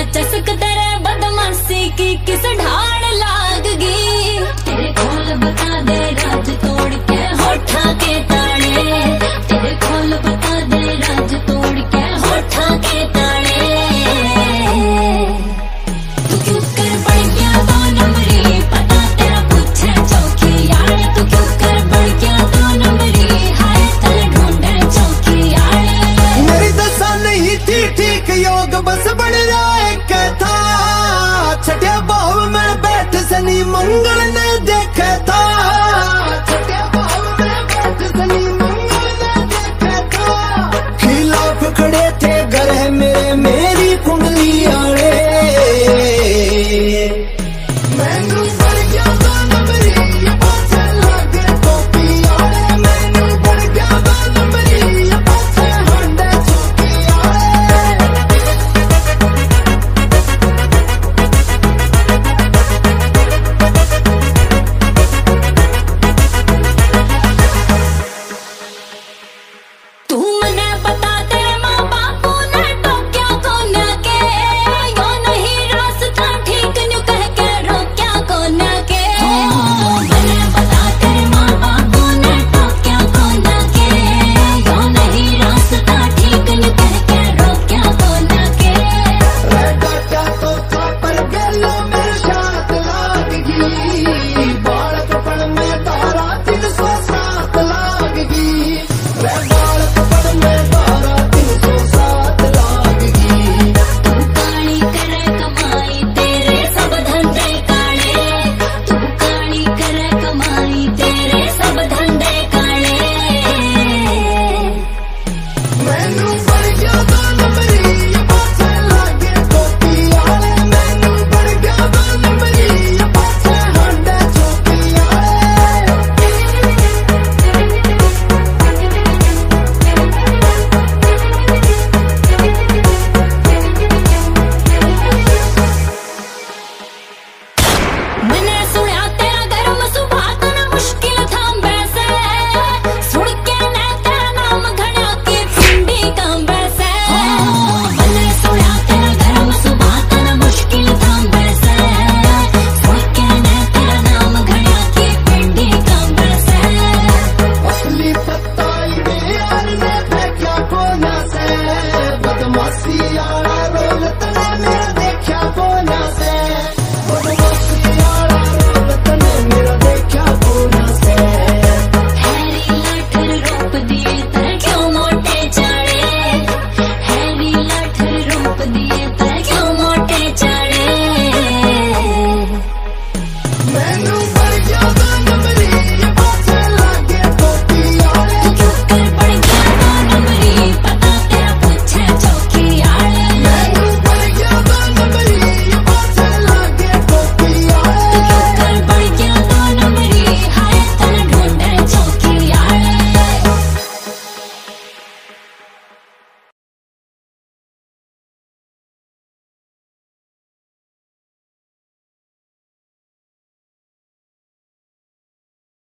चस्क तेरे बदमाशी की किस ढाल लाग गई। तेरे खोल बता दे राज तोड़ के होठा के ताने, तेरे खोल बता दे राज तोड़ के होठा के ताने। तू क्यों कर बढ़ गया 2 नंबरी, पता तेरा पूछे चौकी यार। तू क्यों कर बढ़ गया 2 नंबरी, हाय तल ढूंढे चौकी यार। मेरी दशा नहीं थी ठीक योग बस बन रहा है था, छठे भाव में बैठ सनी मंगल